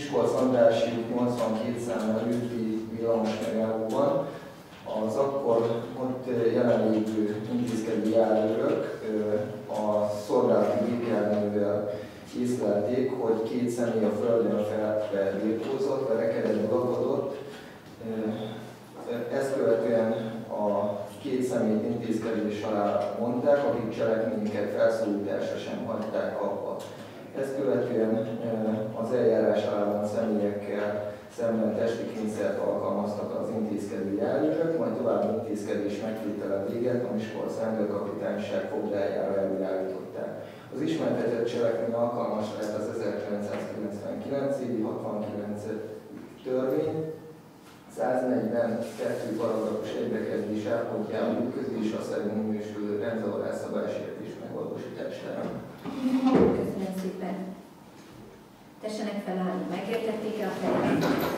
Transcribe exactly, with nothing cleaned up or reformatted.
Miskolc Andrássy út nyolcvankét szám előtti villamos megállóban az akkor ott jelenlévő intézkedő járőrök a szolgálati gépjárművel észlelték, hogy két személy a földön felve birkózott, verekedett, uralkodott. Ezt követően a két személyt intézkedés alá mondták, akik cselekményeket felszólításra sem hagyták abba. Ezt követően az eljárás alában személyekkel szemben testi kényszert alkalmaztak az intézkedő járőrök, majd további intézkedés megtétele véget a Miskolc rendőrkapitányság fogdájára előállították. Az ismertetett cselekmény alkalmas lett az ezerkilencszázkilencvenkilenc évi hatvankilences törvény, száznegyvenkettő paragrafus egybekezdés állpontjában ütközése szerint minősülő rendzavarás szabálysértés megvalósítására. Köszönöm szépen. Tessenek felállni, megértették-e a fejedet?